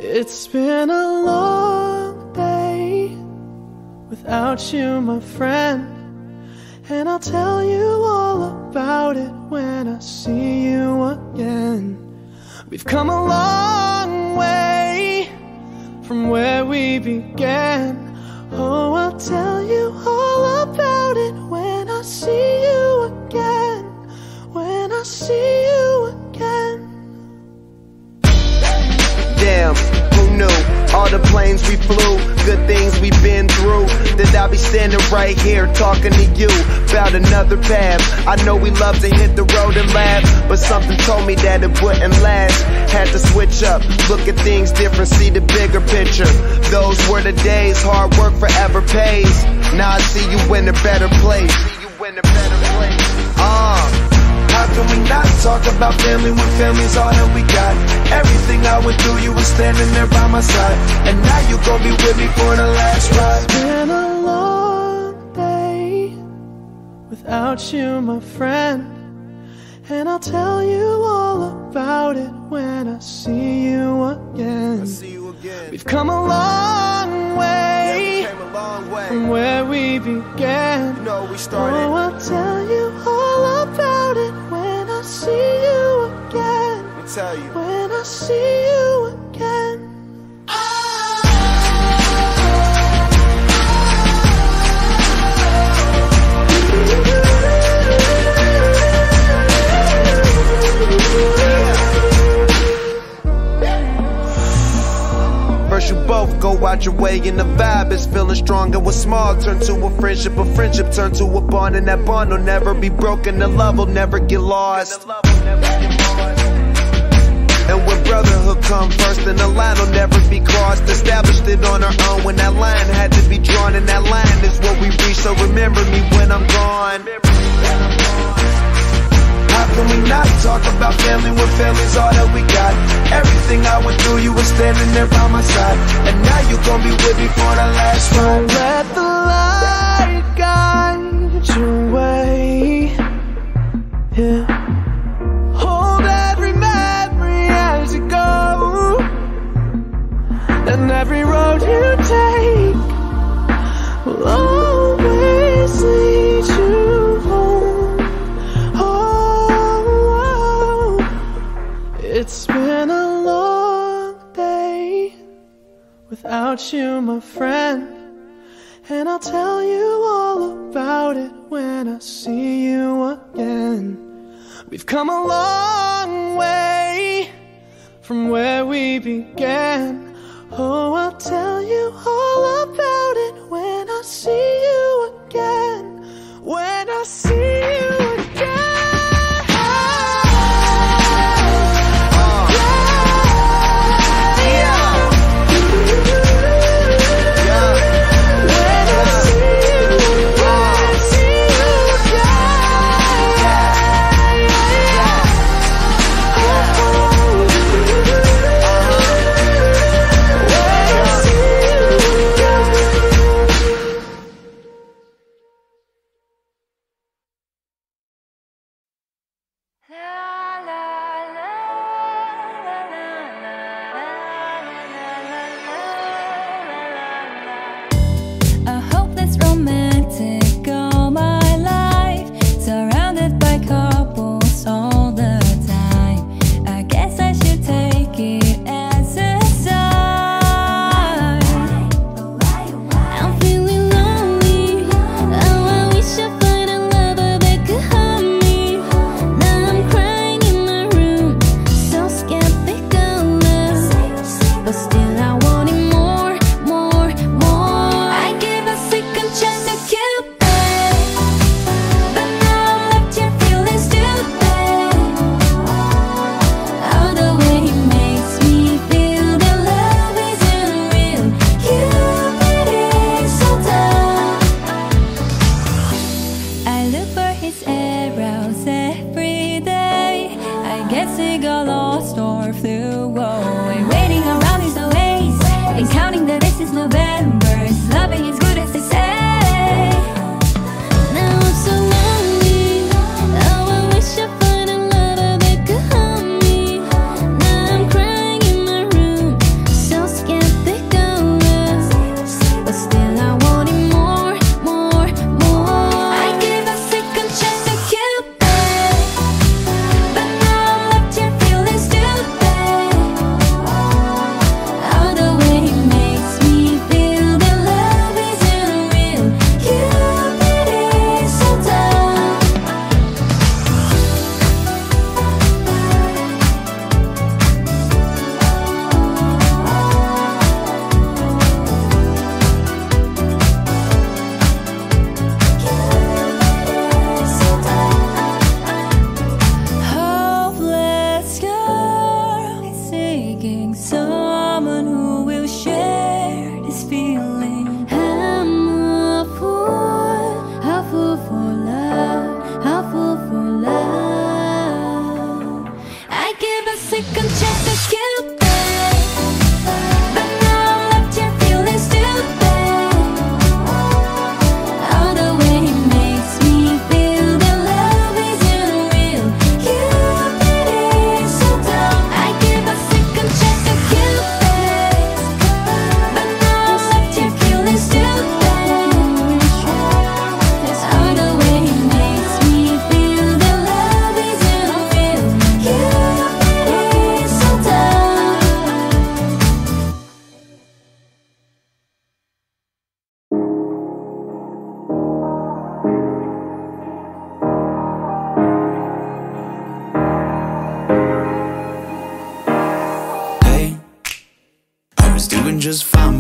It's been a long day without you, my friend, and I'll tell you all about it when I see you again. We've come a long way from where we began. Oh, I'll tell you all about it when I see you again. When I see you again. Damn, who knew? All the planes we flew, good things we've been through, that I'll be standing right here talking to you about another path. I know we love to hit the road and laugh, but something told me that it wouldn't last. Had to switch up, look at things different, see the bigger picture. Those were the days, hard work forever pays. Now I see you in a better place. How can we not talk about family when family's all that we got? Everything I went through, you were standing there by my side, and now you gon' be with me for the last ride. It's been a long day without you, my friend, and I'll tell you all about it when I see you again. We've come a long way, from where we began. You know, we started. Oh, I'll tell you all about it when I see you again. Let me tell you. When I see you again. First you both go out your way and the vibe is feeling strong, and what's small turn to a friendship turn to a bond, and that bond will never be broken, the love will never get lost. And when brotherhood come first, then the line will never be crossed. Established it on our own when that line had to be drawn, and that line is what we reach, so remember me when I'm gone. How can we not talk about family when family's all that we got? Everything I went through, you were standing there by my side, and now you gon' be with me for the last ride. Don't let the light guide your way. Yeah. Hold every memory as you go, and every road you take will always lead you home. Oh, it's been a long day without you, my friend, and I'll tell you all about it when I see you again. We've come a long way from where we began. Oh, I'll tell you all about it when I see you again. When I see you again.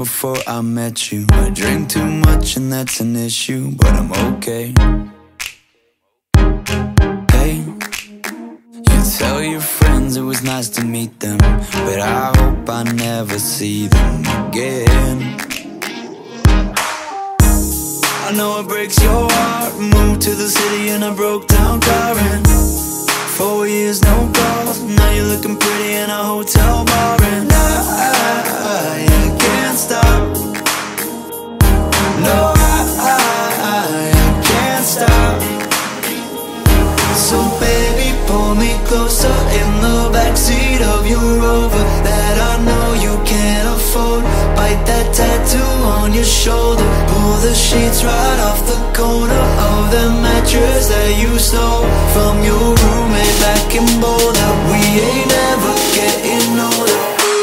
before I met you. I drink too much and that's an issue, but I'm okay. Hey, you tell your friends it was nice to meet them, but I hope I never see them again. I know it breaks your heart. Moved to the city in a broke down car, and 4 years no calls. Now you're looking pretty in a hotel bar, and I can't stop. No, I can't stop. So baby, pull me closer in the backseat of your Rover that I know you can't afford. Bite that tattoo on your shoulder. Pull the sheets right off the corner of the mattress that you stole from your roommate back in Boulder. We ain't ever getting older.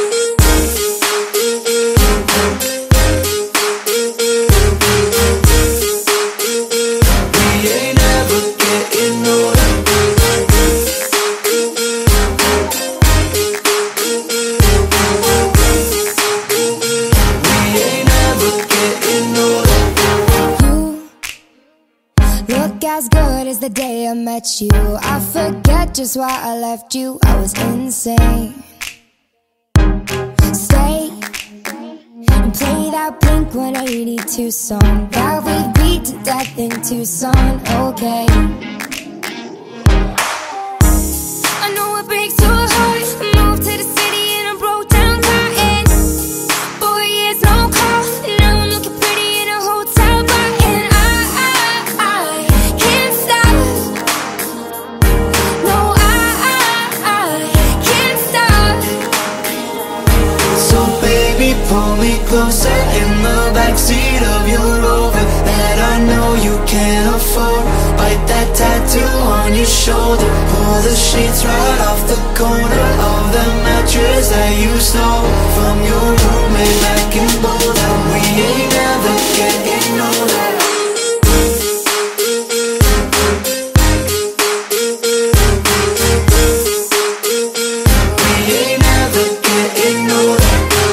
As good as the day I met you. I forget just why I left you. I was insane. Stay and play that Blink-182 song that we beat to death in Tucson. Okay, I know it breaks your heart. Moved to the city and I broke down crying. 4 years no call. Now I'm looking pretty in a hotel bar, and I can't stop. No, I can't stop. So baby, pull me closer in the backseat of your Rover that I know you can't afford. Bite that tattoo on your shoulder. Pull the sheets right off the corner of the mattress that you stole from your roommate back in Boulder. We ain't never getting older. We ain't never getting older.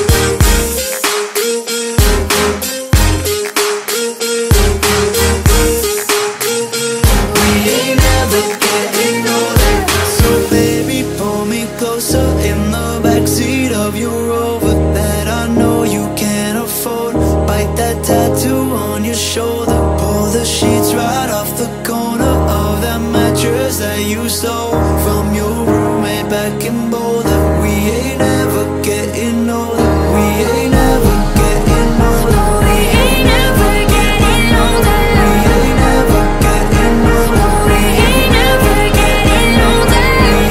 Tattoo on your shoulder. Pull the sheets right off the corner of that mattress that you stole from your roommate back in Boulder. We ain't ever getting older. We ain't ever getting older. We ain't ever getting older. We ain't ever getting older. We ain't ever getting older.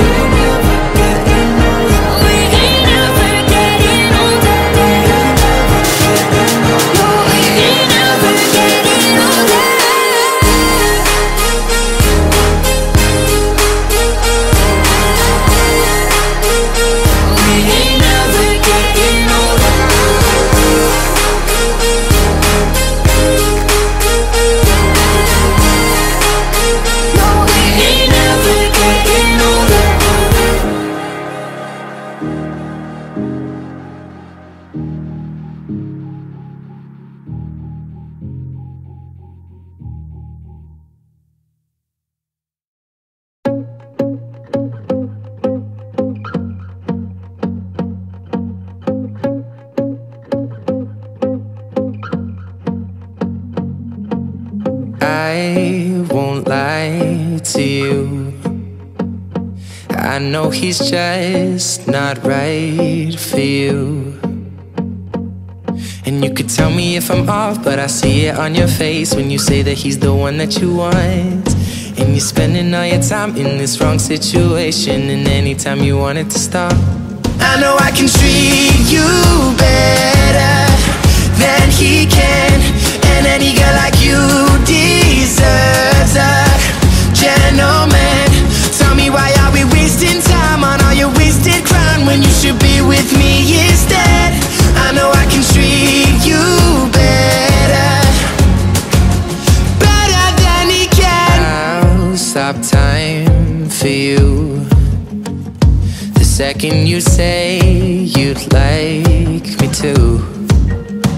We ain't ever getting older. We ain't ever getting older. We ain't ever getting older. I won't lie to you. I know he's just not right for you. And you could tell me if I'm off, but I see it on your face when you say that he's the one that you want. And you're spending all your time in this wrong situation, and anytime you want it to stop. I know I can treat you better than he can, and any girl like you deserves a gentleman. Tell me, why are we wasting time on all your wasted crown when you should be with me instead? I know I can treat you better, better than he can. I'll stop time for you the second you say you'd like me to.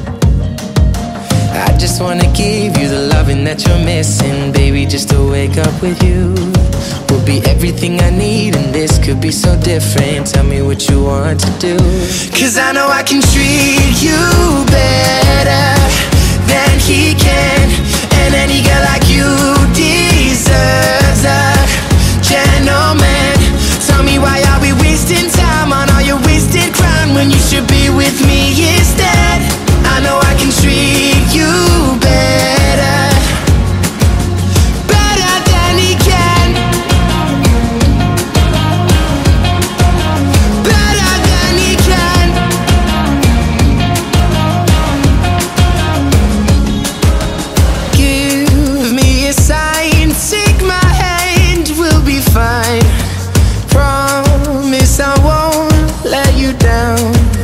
just wanna give you the loving that you're missing. Baby, just to wake up with you will be everything I need, and this could be so different. Tell me what you want to do, 'cause I know I can treat you better than he can. And any girl like you deserves a gentleman. Tell me, why are we wasting time on all your wasted crown when you should be with me instead? I know I can treat you better, better than he can, better than he can. Give me a sign, take my hand, we'll be fine. Promise I won't let you down.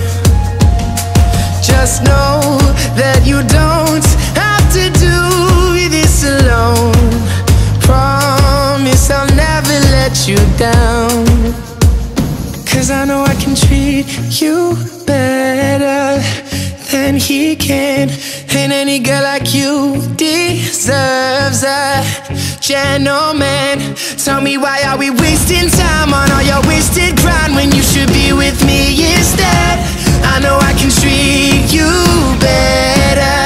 Just know that you don't have to do this alone. Promise I'll never let you down, 'cause I know I can treat you better than he can. And any girl like you deserves a gentleman. Tell me, why are we wasting time on all your wasted grind when you should be with me instead? I know I can treat you better